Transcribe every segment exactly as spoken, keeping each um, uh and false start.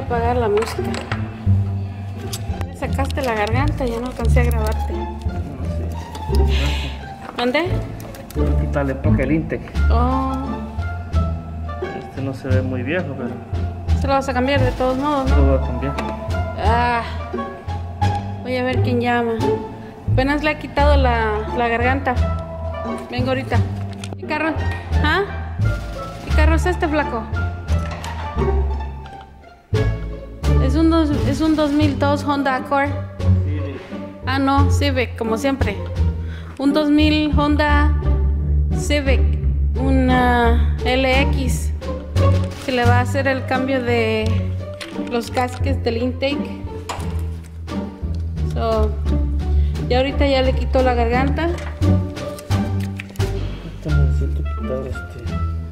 apagar la música. Me sacaste la garganta, ya no alcancé a grabarte. No, sí. ¿Dónde? Voy a quitarle porque el Intec. Oh. Este no se ve muy viejo, pero Se lo vas a cambiar de todos modos, ¿no? lo voy a cambiar. Ah. Voy a ver quién llama. Apenas le he quitado la, la garganta. Vengo ahorita. ¿Qué carro? ¿Ah? ¿Qué carro es este, flaco? Es un, dos, es un dos mil dos Honda Accord. Civic. Ah, no, Civic, como siempre. Un dos mil Honda Civic. Una L X. Que le va a hacer el cambio de los casques del intake. So, y ahorita ya le quito la garganta. Ahorita necesito quitar este.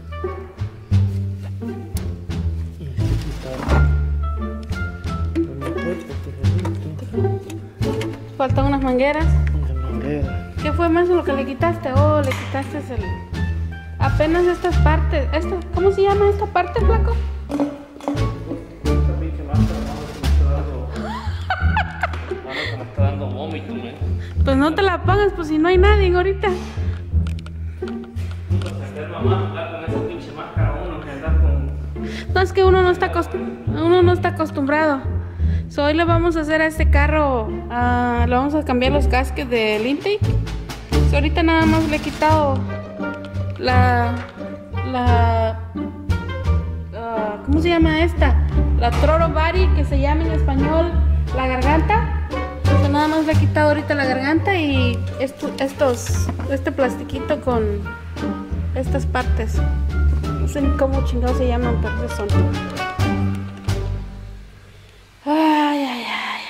Necesito quitar. No puedo porque Faltan unas mangueras. una manguera. ¿Qué fue más lo que le quitaste? Oh, le quitaste el... Apenas estas partes. Esta, ¿cómo se llama esta parte, flaco? También que más trabajo que me está dando. Ahora que me está dando vómito, ¿eh? Pues no te la pongas, pues si no hay nadie ahorita. Mamá, andar con esa pinche máscara uno que andar con. No, es que uno no está, acostum- uno no está acostumbrado. So, hoy le vamos a hacer a este carro, uh, le vamos a cambiar los casques del intake. So, ahorita nada más le he quitado la, la, uh, ¿cómo se llama esta? La throttle body, que se llama en español la garganta. So, nada más le he quitado ahorita la garganta y esto, estos, este plastiquito con estas partes. No sé ni cómo chingados se llaman, pero esos son. Ay, ay, ay.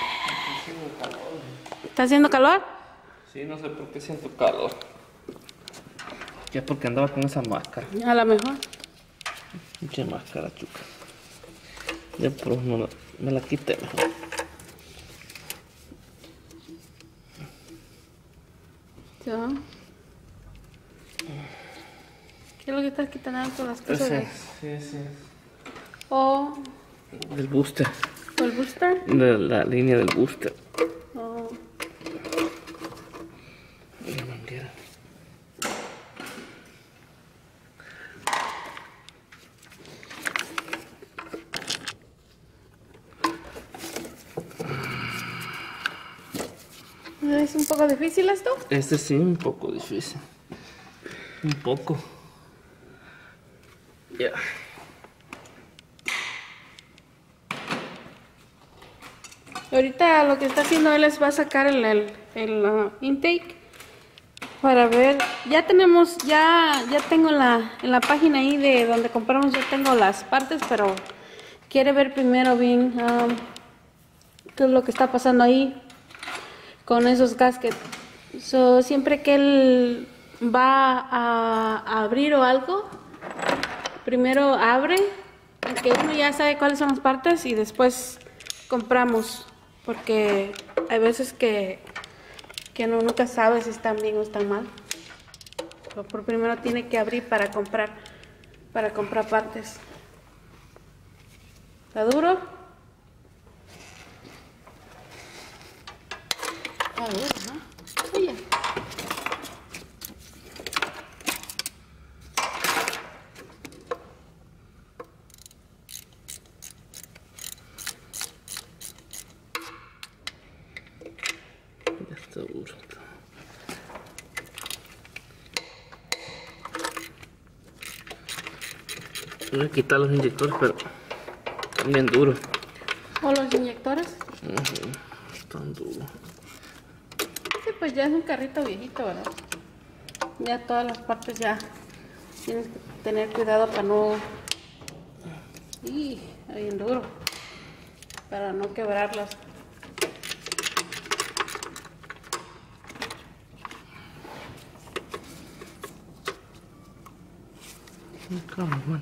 ¿Está haciendo calor? Sí, no sé por qué siento calor. Ya porque andaba con esa máscara. A lo mejor. Pinche máscara, chuca. Ya por no la, me la quité mejor. ¿Ya? ¿Qué es lo que estás quitando todas las cosas? Ese, de- sí, sí. O Del booster. o el booster. De la línea del booster. O La manguera. ¿es un poco difícil esto? Este sí, un poco difícil. Un poco. Ya. Ahorita lo que está haciendo él es va a sacar el, el, el uh, intake para ver. Ya tenemos, ya, ya tengo en la, en la página ahí de donde compramos, ya tengo las partes, pero quiere ver primero bien um, qué es lo que está pasando ahí con esos gaskets. So, siempre que él va a, a abrir o algo, primero abre, que uno ya sabe cuáles son las partes y después compramos, porque hay veces que, que uno nunca sabe si están bien o están mal. Pero por primero tiene que abrir para comprar, para comprar partes. ¿Está duro? Está duro, ¿no? Oye. Ya está duro. Voy a quitar los inyectores, pero están bien duros. ¿O los inyectores? Uh-huh. Están duros. Sí, pues ya es un carrito viejito, ¿verdad? Ya todas las partes ya tienes que tener cuidado para no... ¡Y! Está bien duro. Para no quebrarlas. Calma, bueno.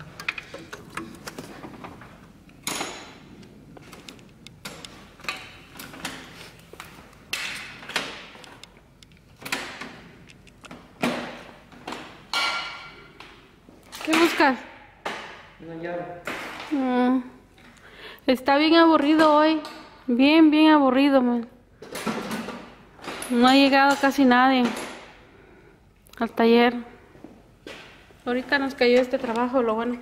¿Qué buscas? Una llave. Mm. Está bien aburrido hoy. Bien, bien aburrido, man. No ha llegado casi nadie al taller. Ahorita nos cayó este trabajo, lo bueno.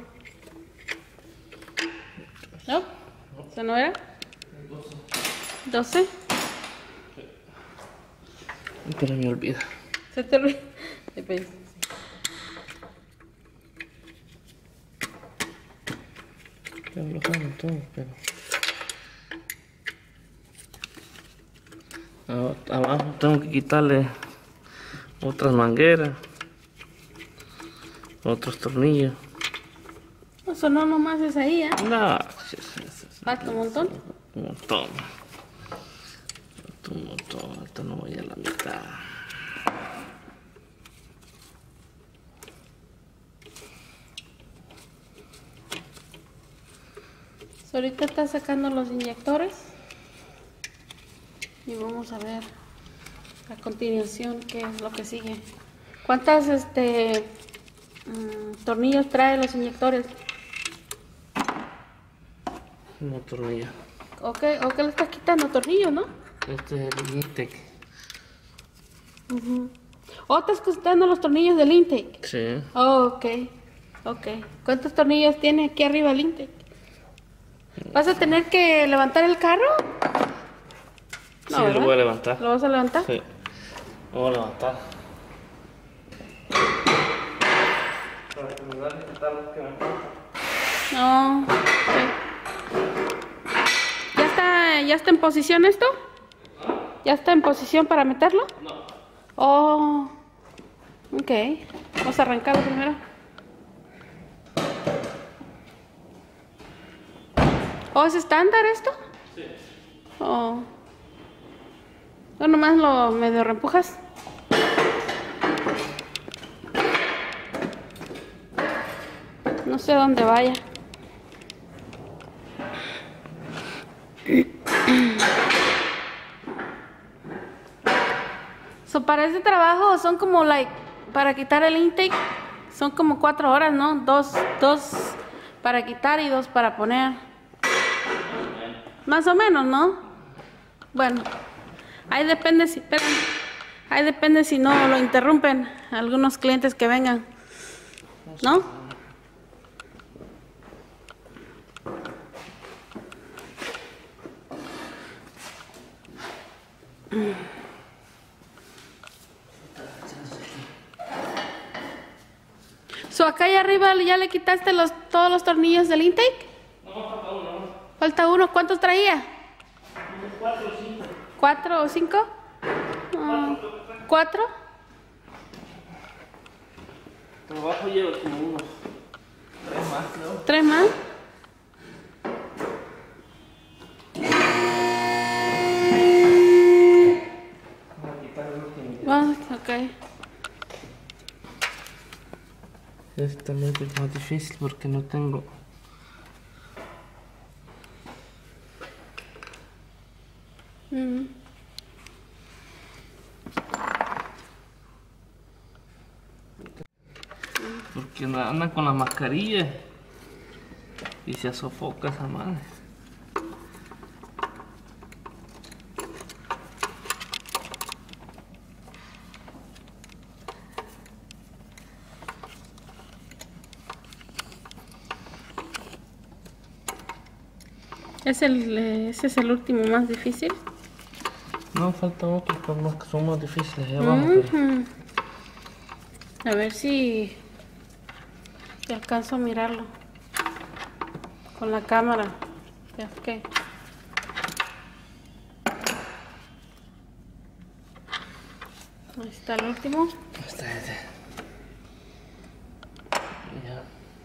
¿No? ¿Eso no era? ¿doce? Pero me olvida. ¿Se te olvida? Después. Ya lo hago todo, pero... Ahora, abajo tengo que quitarle otras mangueras, otros tornillos. Eso no nomás es ahí, ¿eh? No, sí, sí, sí, sí. Falta un montón. Un montón. Falta un montón, hasta no voy a la mitad. So, ahorita está sacando los inyectores. Y vamos a ver a continuación qué es lo que sigue. ¿Cuántas este mm, tornillos trae los inyectores? Un tornillo. ¿O qué, o qué le estás quitando? Tornillos, ¿no? Este es el intake. Uh-huh. ¿O estás quitando los tornillos del intake? Sí. Oh, ok. Ok. ¿Cuántos tornillos tiene aquí arriba el intake? ¿Vas a tener que levantar el carro? Sí, No, lo ¿verdad? voy a levantar. ¿Lo vas a levantar? Sí. Lo voy a levantar. Para que me dan quitar lo que me falta. No. Ok. ¿Ya está, ya está en posición esto? ¿Ya está en posición para meterlo? No. Oh. Ok. Vamos a arrancarlo primero. ¿Oh, es estándar esto? Sí. Oh. No, nomás lo medio reempujas. No sé dónde vaya. So, para este trabajo son como, like, para quitar el intake, son como cuatro horas, ¿no? Dos, dos para quitar y dos para poner. Más o menos, ¿no? Bueno, ahí depende si, esperen, ahí depende si no lo interrumpen algunos clientes que vengan, ¿no? So, acá y arriba ya le quitaste los, todos los tornillos del intake. No, falta uno. Falta uno. ¿Cuántos traía? Cuatro o cinco. ¿Cuatro o cinco? Ah, ¿Cuatro? Trabajo lleva como unos tres más, creo. ¿Tres más? Voy a quitar el último. Ah, ok. Este también es más difícil porque no tengo. Mm. Porque andan con la mascarilla y se sofoca esa madre. ¿Es el, eh, ¿Ese es el último más difícil? No, falta otros que más- que son más difíciles de abajo. Pero... Ujú. A ver si, si alcanzo a mirarlo con la cámara. Ya, ok. Ahí está el último. Está este. Ya.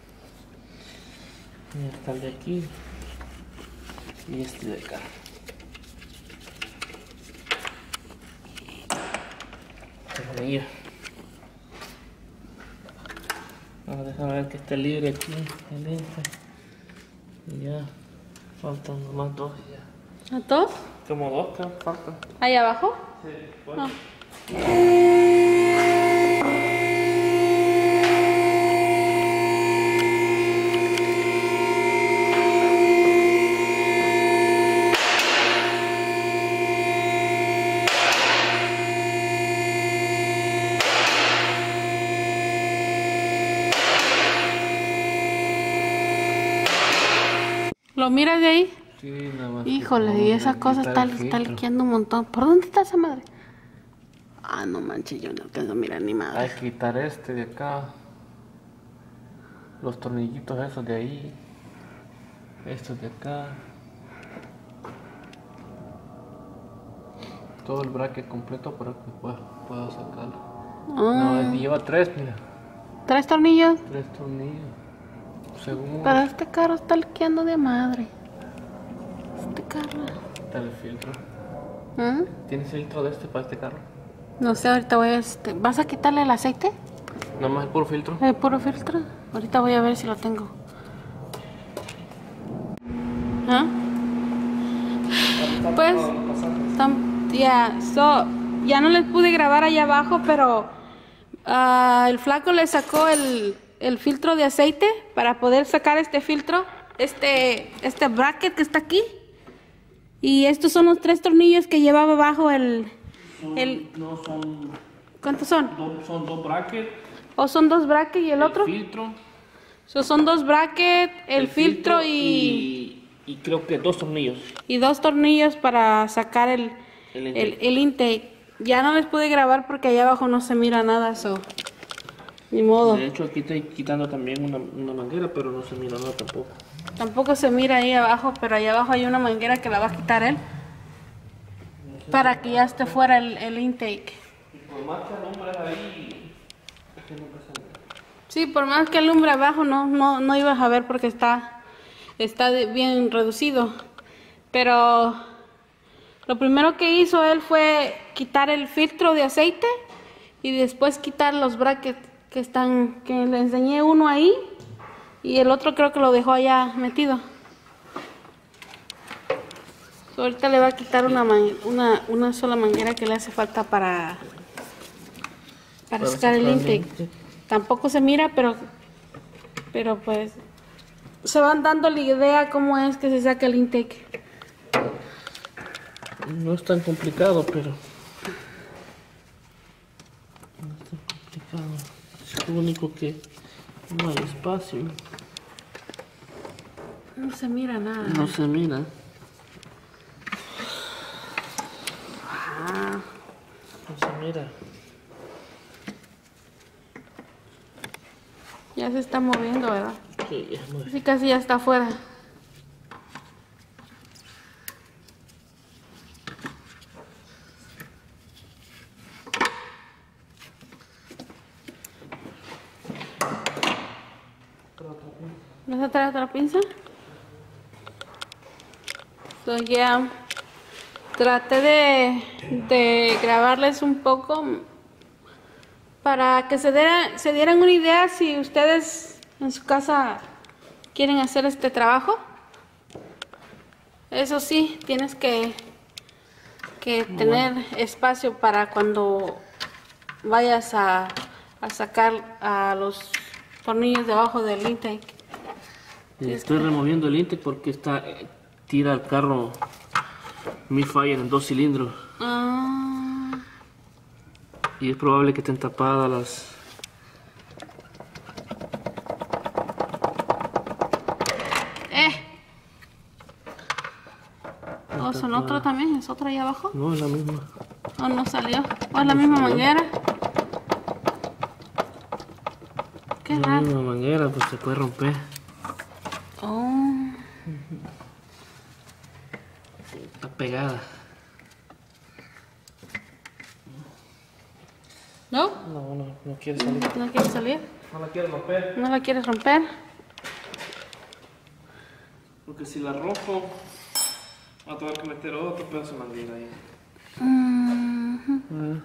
Y está el de aquí. Y este de acá. Este anillo. Ahora déjame ver que esté libre aquí el este. Y ya. Faltan nomás dos y ya. ¿A todos? Como dos que faltan. ¿Ahí abajo? Sí, bueno. Ah. ¿Lo miras de ahí? Sí, nada más. Híjole, y esa cosa está, está liqueando un montón. ¿Por dónde está esa madre? Ah, no manches, yo no alcanzo a mirar ni madre. Hay que quitar este de acá. Los tornillitos esos de ahí. Estos de acá. Todo el bracket completo para que pueda, pueda sacarlo. Ah. No, lleva tres, mira. ¿Tres tornillos? Tres tornillos. Según. Pero este carro está liqueando de madre. Este carro. Está el filtro. ¿Ah? ¿Tienes filtro de este para este carro? No sé, ahorita voy a... Este... ¿Vas a quitarle el aceite? Nada más el puro filtro. ¿El puro filtro? Ahorita voy a ver si lo tengo. ¿Ah? Pues... tam- Ya, so, ya no les pude grabar allá abajo, pero... Uh, el flaco le sacó el, el filtro de aceite para poder sacar este filtro. Este, este bracket que está aquí. Y estos son los tres tornillos que llevaba abajo el... Son, el no son... ¿Cuántos son? Dos, son dos brackets. ¿O son dos brackets y el, el otro? filtro. So, son dos brackets, el, el filtro, filtro y, y... Y creo que dos tornillos. Y dos tornillos para sacar el, el, intake. el, el intake. Ya no les pude grabar porque allá abajo no se mira nada, so... Ni modo. De hecho aquí estoy quitando también una, una manguera, pero no se mira nada tampoco. Tampoco se mira ahí abajo, pero allá abajo hay una manguera que la va a quitar él. Para que ya esté fuera el, el intake. Y por más que alumbres ahí... Sí, por más que alumbre abajo no, no, no ibas a ver porque está, está de, bien reducido. Pero lo primero que hizo él fue quitar el filtro de aceite y después quitar los brackets que están, que le enseñé uno ahí y el otro creo que lo dejó allá metido. So, ahorita le va a quitar una, man, una, una sola manguera que le hace falta para, para, para sacar el intake. Tampoco se mira, pero, pero pues se van dando la idea cómo es que se saca el intake. No es tan complicado, pero no es tan complicado. Es lo único que no hay espacio. No se mira nada. No se mira. Ah. No se mira. Ya se está moviendo, ¿verdad? Sí, ya mueve. Así casi ya está afuera. ¿Vas a traer otra pinza? So, ya yeah. Traté de, de grabarles un poco para que se, diera, se dieran una idea si ustedes en su casa quieren hacer este trabajo. Eso sí, tienes que, que tener bueno. espacio para cuando vayas a, a sacar a los tornillos debajo del intake. Estoy que... removiendo el intake porque está eh, tira el carro mi fire en dos cilindros. Ah. Y es probable que estén tapadas las... Eh. ¿O son otro también? ¿Es otro ahí abajo? No, es la misma. ¿O no salió? ¿O es la misma salió. manguera? Qué la raro. misma manguera, pues se puede romper. Oh. Está pegada. ¿No? No, no, no quiere salir. ¿No quiere salir? No la quiere romper. ¿No la quieres romper? Porque si la rompo, voy a tener que meter otro pedazo de manguera ahí. Mm-hmm. ah.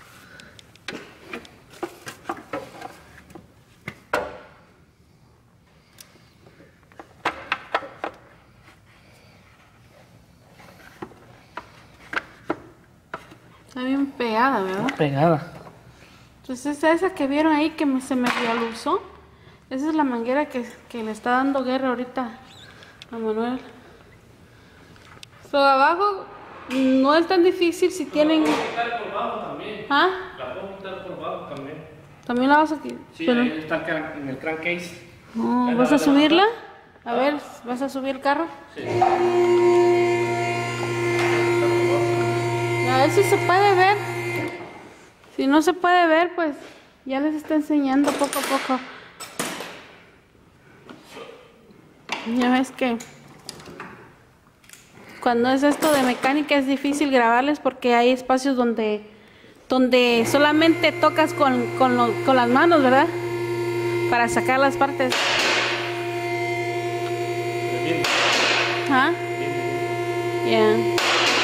Está bien pegada, ¿verdad? Pegada. Entonces esa que vieron ahí que me, se me realuzó, esa es la manguera que, que le está dando guerra ahorita a Manuel. So, abajo no es tan difícil si tienen... La puedo quitar por abajo también. ¿Ah? La puedo quitar por abajo también. ¿También la vas a quitar? Sí, Pero... ahí está en el crankcase. No, ¿vas a subirla? A ver, ¿vas a subir el carro? Sí. A ver si se puede ver. Si no se puede ver, pues ya les está enseñando poco a poco. Ya ves que cuando es esto de mecánica es difícil grabarles porque hay espacios donde donde solamente tocas con, con, lo, con las manos, ¿verdad? Para sacar las partes. ¿Ah? Ya. Yeah.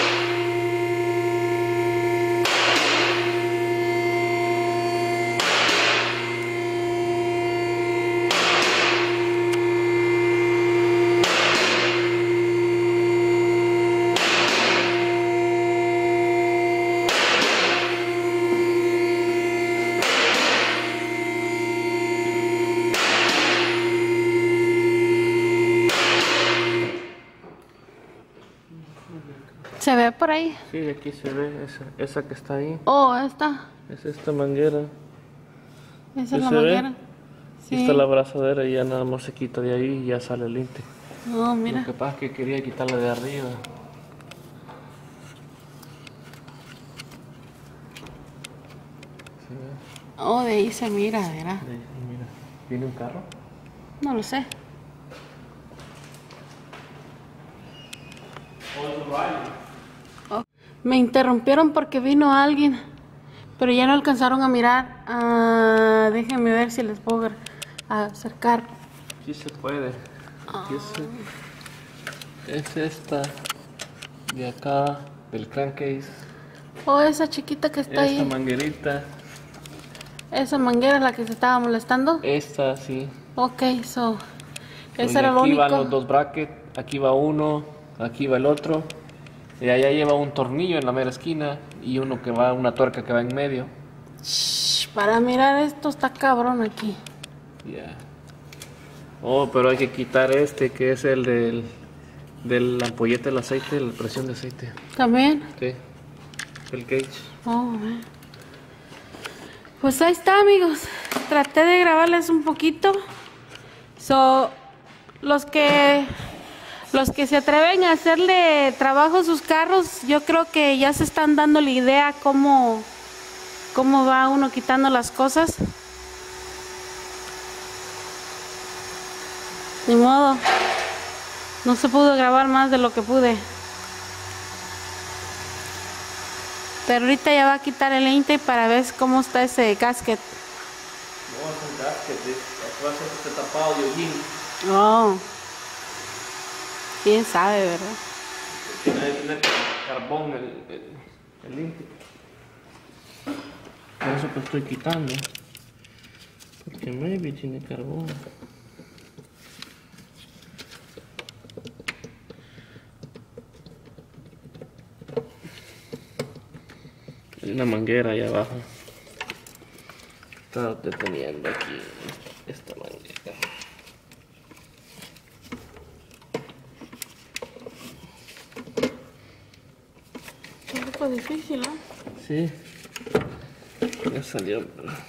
¿Se ve por ahí? Sí, aquí se ve esa, esa que está ahí. Oh, esta. Es esta manguera. Esa es la se manguera. Ve? Sí. Aquí está la abrazadera y ya nada más se quita de ahí y ya sale el linte. Oh, mira. Lo que pasa es que quería quitarla de arriba. ¿Se ve? Oh, de ahí se mira, ¿verdad? De ahí, mira. ¿Viene un carro? No lo sé. Oh. Me interrumpieron porque vino alguien, pero ya no alcanzaron a mirar. Ah, déjenme ver si les puedo acercar. Sí se puede. Aquí es, es esta de acá, del crankcase. Oh, esa chiquita que está Esta ahí. manguerita. Esa manguera es la que se estaba molestando. Esta, sí. Ok, so. So, Ese era lo aquí único. van los dos brackets, aquí va uno, aquí va el otro. Y allá lleva un tornillo en la mera esquina y uno que va, una tuerca que va en medio. Shh, para mirar esto está cabrón aquí. Ya. Yeah. Oh, pero hay que quitar este que es el del, del ampollete del aceite, la presión de aceite. ¿También? Sí. El gauge. Oh, eh. Pues ahí está, amigos. Traté de grabarles un poquito. So, los que los que se atreven a hacerle trabajo a sus carros, yo creo que ya se están dando la idea cómo, cómo va uno quitando las cosas. Ni modo. No se pudo grabar más de lo que pude. Pero ahorita ya va a quitar el lente para ver cómo está ese gasket. No, es un gasket, va a ser este tapado de hollín. Oh. Quién sabe, ¿verdad? Tiene que tener carbón el, el, el linte. Por eso que estoy quitando. Porque maybe tiene carbón. Hay una manguera ahí abajo. Está deteniendo aquí esta manguera. Es un poco difícil, ¿no? Sí. Ya salió.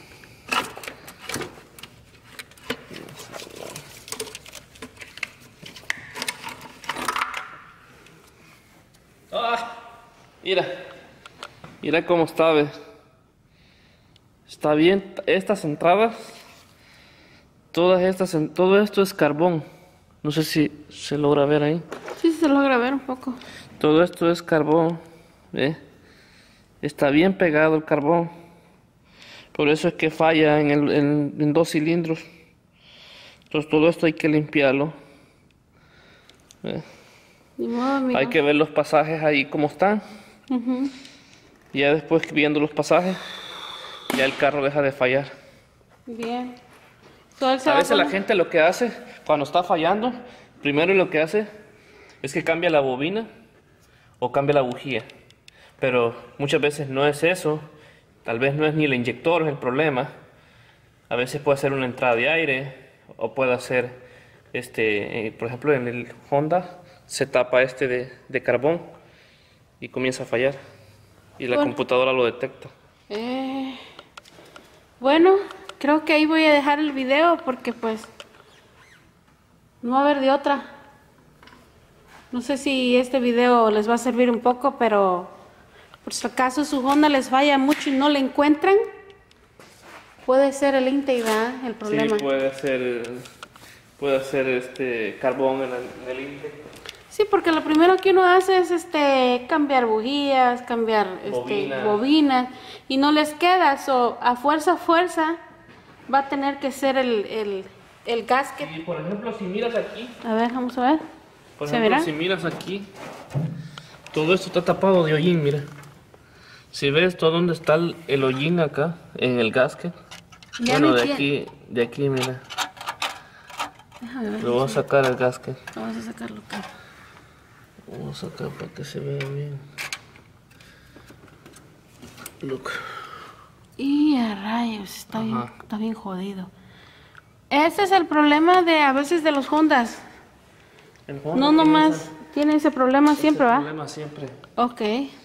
¡Ah! Mira. Mira cómo está, ¿ves? Está bien. Estas entradas, todas estas, todo esto es carbón. No sé si se logra ver ahí. Sí, se logra ver un poco. Todo esto es carbón, ¿ves? Está bien pegado el carbón. Por eso es que falla en, el, en, en dos cilindros. Entonces todo esto hay que limpiarlo. ¿Ves? Ni modo, amigo. Hay que ver los pasajes ahí como están. Uh-huh. Y ya después viendo los pasajes, ya el carro deja de fallar. Bien. So, él se A va veces la poner- gente lo que hace cuando está fallando, primero lo que hace es que cambia la bobina o cambia la bujía. Pero muchas veces no es eso. Tal vez no es ni el inyector el problema. A veces puede ser una entrada de aire o puede ser, este, eh, por ejemplo, en el Honda se tapa este de, de carbón y comienza a fallar. Y la Bueno. computadora lo detecta. Eh, bueno, creo que ahí voy a dejar el video porque pues No va a haber de otra. No sé si este video les va a servir un poco, pero por si acaso su Honda les falla mucho y no le encuentran, puede ser el intake, ¿verdad? El problema. Sí, puede ser, puede ser este carbón en el, en el intake. Sí, porque lo primero que uno hace es este cambiar bujías, cambiar Bobina. este, bobinas, y no les queda. So, a fuerza, a fuerza, va a tener que ser el, el, el gasket. Y por ejemplo, si miras aquí, A ver, vamos a ver. por ¿Se ejemplo, verá? si miras aquí, todo esto está tapado de hollín, mira. Si ves todo donde está el, el hollín acá, en el gasket. Ya Bueno, no de entiendo. aquí, de aquí, mira. Déjame ver. Lo voy a sacar el gasket. Vamos a sacarlo acá. Vamos a sacar para que se vea bien. Look. Y a rayos, está bien, Ajá. está bien jodido. Este es el problema de a veces de los Hondas. El Honda No tiene nomás ese- tiene ese problema siempre, ese ¿va? problema siempre. Ok.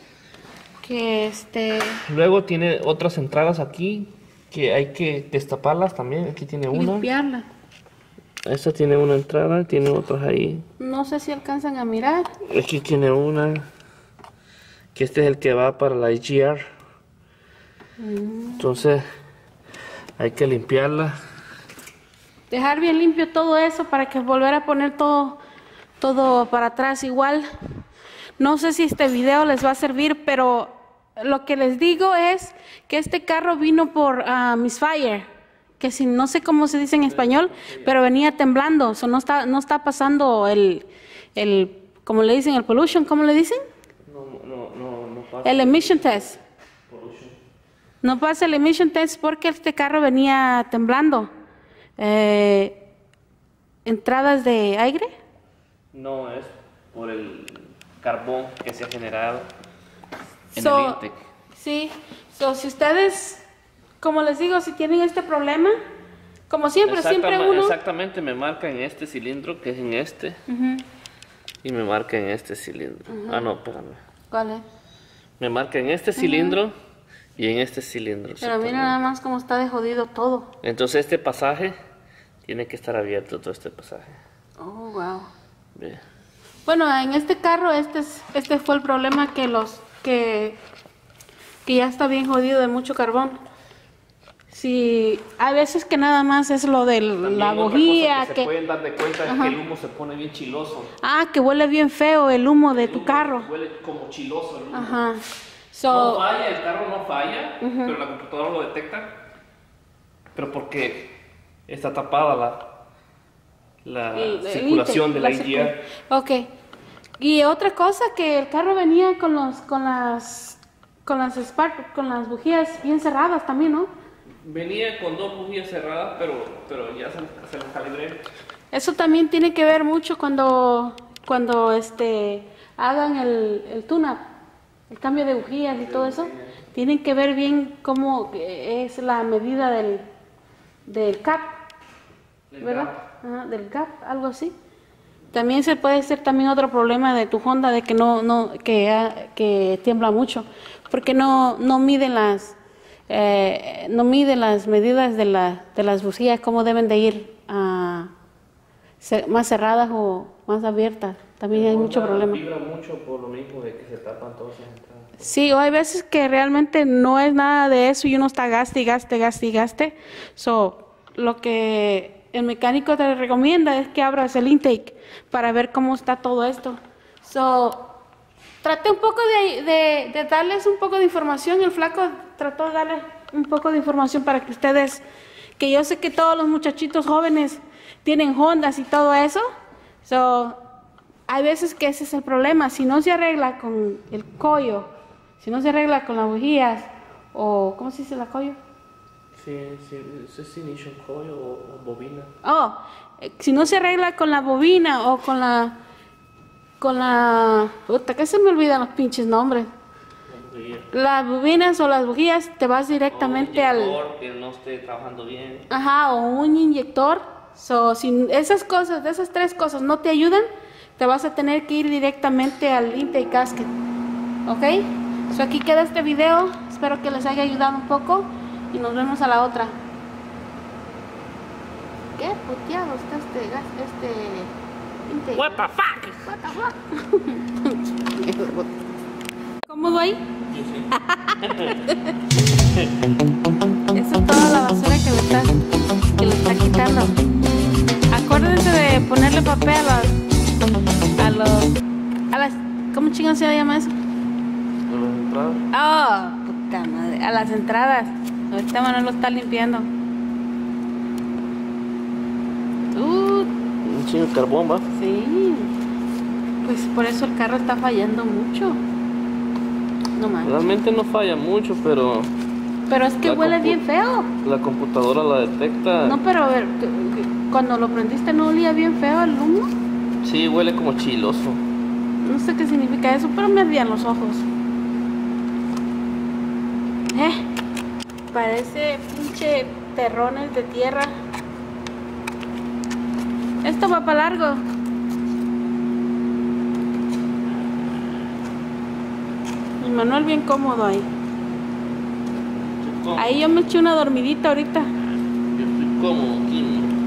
Que este... Luego tiene otras entradas aquí que hay que destaparlas también. Aquí tiene una. limpiarla. Esta tiene una entrada, tiene otras ahí. No sé si alcanzan a mirar. Aquí tiene una. Que este es el que va para la I G R. Entonces hay que limpiarla. Dejar bien limpio todo eso para que volver a poner todo, todo para atrás igual. No sé si este video les va a servir, pero lo que les digo es que este carro vino por uh, Misfire, que si no sé cómo se dice en español, pero venía temblando, o sea, no está, no está pasando el, el, como le dicen, el pollution, ¿cómo le dicen? No, no, no, no pasa. El emission test. Pollution. No pasa el emission test porque este carro venía temblando. Eh, entradas de aire. No, es por el carbón que se ha generado en So, el intake. sí, so, si ustedes, como les digo, si tienen este problema, como siempre, siempre Exactamente, uno... exactamente me marca en este cilindro, que es en este, Ujú. y me marca en este cilindro. Ah, no, espérame. ¿Cuál es? Me marca en este cilindro y en este cilindro. Pero mira exactamente. nada más cómo está de jodido todo. Entonces este pasaje tiene que estar abierto, todo este pasaje. Oh, wow. Ve. Bueno, en este carro, este es, este fue el problema que los, que, que ya está bien jodido de mucho carbón. Sí, hay veces que nada más es lo de También la otra bujía, cosa que, que, se pueden dar de cuenta es Ajá. que el humo se pone bien chiloso. ah, que huele bien feo el humo de El tu humo carro. Huele como chiloso el humo. Ajá. No So, falla, el carro no falla, pero la computadora lo detecta. Pero porque está tapada la, la el- el circulación de intake, la I G R. circula- Ok. Y otra cosa, que el carro venía con los, con las, con las spark, con las bujías bien cerradas también, ¿no? Venía con dos bujías cerradas, pero, pero ya se, se las calibré. Eso también tiene que ver mucho cuando, cuando este, hagan el, el tune-up, el cambio de bujías y todo eso. Tienen que ver bien cómo es la medida del, del cap, Del ¿verdad? Ajá, del gap, algo así. También se puede ser también otro problema de tu Honda, de que no, no, que, ah, que tiembla mucho, porque no, no miden las, eh, no miden las medidas de la, de las bujías, cómo deben de ir ah, ce- más cerradas o más abiertas. También hay mucho problema. Vibra mucho por lo mismo de que se tapan todas esas entradas. Sí, o hay veces que realmente no es nada de eso y uno está gaste y gaste, gaste y gaste. So, lo que el mecánico te recomienda es que abras el intake para ver cómo está todo esto. So, traté un poco de, de, de darles un poco de información. El flaco trató de darles un poco de información para que ustedes, que yo sé que todos los muchachitos jóvenes tienen Hondas y todo eso. So, hay veces que ese es el problema. Si no se arregla con el collo, si no se arregla con las bujías, o ¿cómo se dice la collo? Sí, sí, es ignition coil o, o bobina. Oh, eh, si no se arregla con la bobina o con la, con la, puta, que se me olvidan los pinches nombres. La bujía. Las bobinas o las bujías, te vas directamente O un al, inyector que no esté trabajando bien. ajá, o un inyector. So, si esas cosas, de esas tres cosas no te ayudan, te vas a tener que ir directamente al intake gasket. ¿Ok? So, aquí queda este video. Espero que les haya ayudado un poco y nos vemos a la otra. qué puteado está este gas, este intake. What the fuck? What the fuck? ¿Cómodo ahí? Eso es toda la basura que le está, que le está quitando. Acuérdense de ponerle papel a los, a los, a las, ¿cómo chingados se llama eso? ¿A las entradas? Oh, puta madre, a las entradas. Ahorita Manuel lo está limpiando. Uh, Un chingo de carbón, ¿va? sí. Pues por eso el carro está fallando mucho. No manches. Realmente no falla mucho, pero Pero es que La huele compu- bien feo. la computadora la detecta. No, pero a ver, que- que- cuando lo prendiste no olía bien feo el humo. Sí, huele como chiloso. No sé qué significa eso, pero me ardían los ojos. Eh, parece pinche terrones de tierra. Esto va para largo. Y Manuel bien cómodo ahí. Estoy cómodo. Ahí yo me eché una dormidita ahorita. Yo estoy cómodo aquí.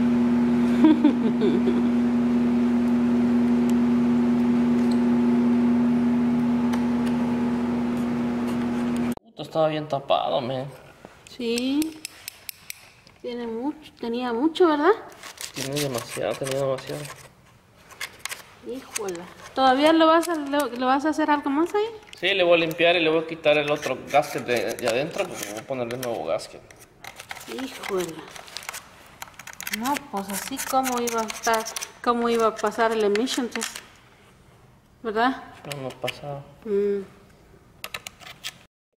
Puta, estaba bien tapado, man. Sí. Tiene mucho, tenía mucho, ¿verdad? Tiene demasiado, tenía demasiado. Híjola. ¿Todavía le vas a, le, le vas a hacer algo más ahí? Sí, le voy a limpiar y le voy a quitar el otro gasket de, de adentro, porque voy a ponerle un nuevo gasket. Híjola. No, pues así como iba a estar, cómo iba a pasar el emission test, ¿verdad? No, no ha pasado. Mm.